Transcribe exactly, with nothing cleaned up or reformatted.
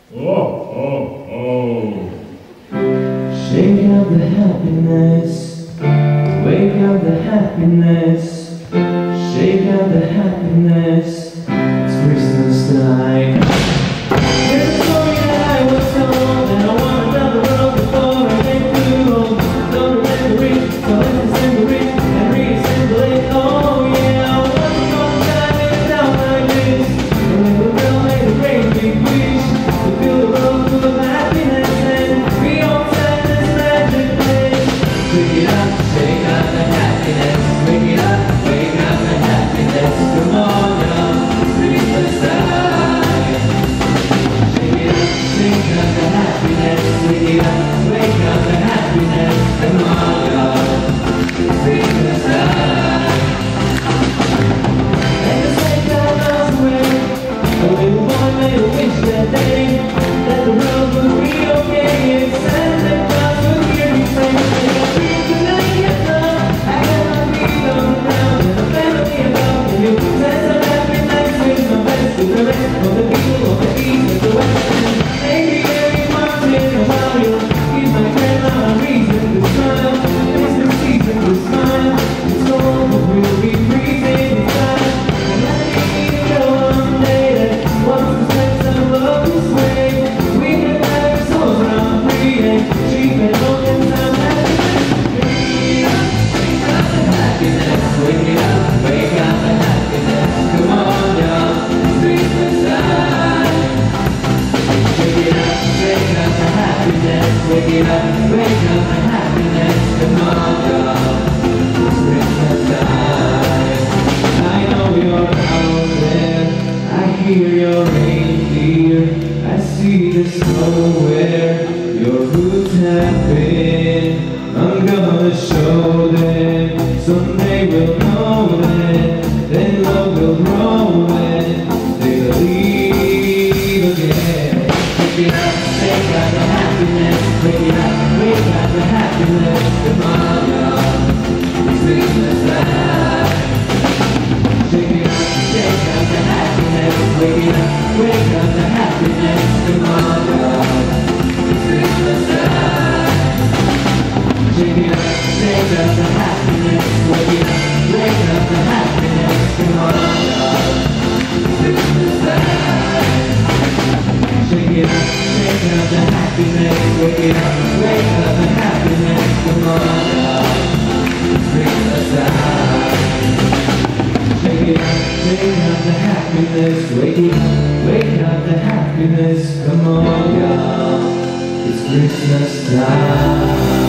Oh, oh, oh. Shake out the happiness, wake up the happiness, shake out the happiness, it's Christmas time. There's a story that I was told, and I wanna tell the world before I get too old. Don't remember it, so let's assemble it and reassemble it. Oh yeah, once upon a time it was out like this, and when the girl made a great big wish to fill the world full of happiness, and we all sang this magic place. Wake it up, shake out the happiness, wake it up, wake up the happiness. Come on now, Christmas time. Shake it up, shake out the happiness, wake it up, wake up the happiness. Come on now, Christmas time. And the sleigh bells bells away, a little boy made a wish that day, that the world would be okay, and Santa Claus would hear me say, I got dreams tonight, yes love, I got my feet on the ground, and a family above, and you send some happiness with my best to the rest of the people of the east and the west. And maybe every once in a while you'll give my grandma a reason to smile, it's the season to smile, it's cold but we'll be freezing inside. And I need to go one day that wants to spend some love this way, we can have it so around free and cheap and long and some happiness. Wake up, wake up the happiness, wake it up, wake up the happiness. Come on y'all, Christmas time. Wake it up, wake up the happiness, wake it up, wake up the happiness. Come on y'all, it's Christmas time. I know you're out there, I hear your reindeer, I see the snow where your roots have been. I'm gonna show them, someday we'll know that, then love will grow and they believe again. Wake it up, shake out the happiness, wake it up, wake up the happiness. Come on y'all, it's Christmas time. Shake it up, shake out the happiness, wake it up, wake up the happiness. Come on y'all, it's Christmas time. Shake it up, shake out the happiness, wake it up, wake up the happiness. Come on y'all, it's Christmas time. Shake it up, shake out the happiness, wake it up, wake up the happiness. Come on y'all, it's Christmas time. Shake it up, shake out the happiness, wake it up, wake up the happiness. Come on y'all, it's Christmas time.